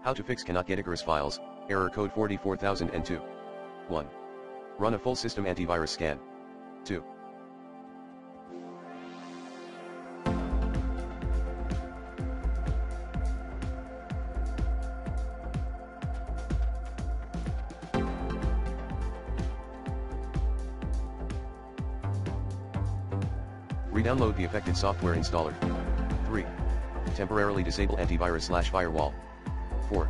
How to fix cannot get icarus files, error code 44002. 1. Run a full system antivirus scan. 2. Re-download the affected software installer. 3. Temporarily disable antivirus/firewall. 4.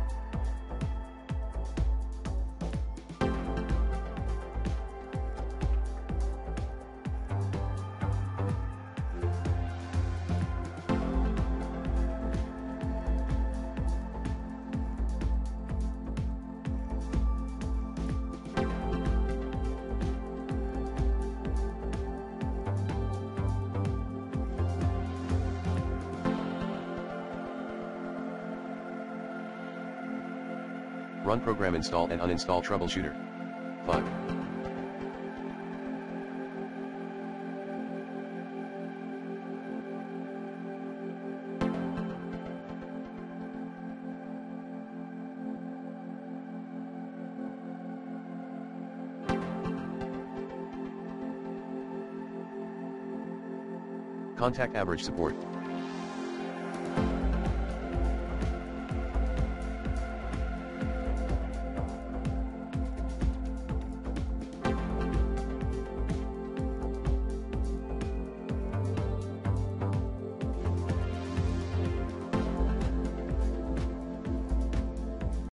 Run program install and uninstall Troubleshooter. 5. Contact average support.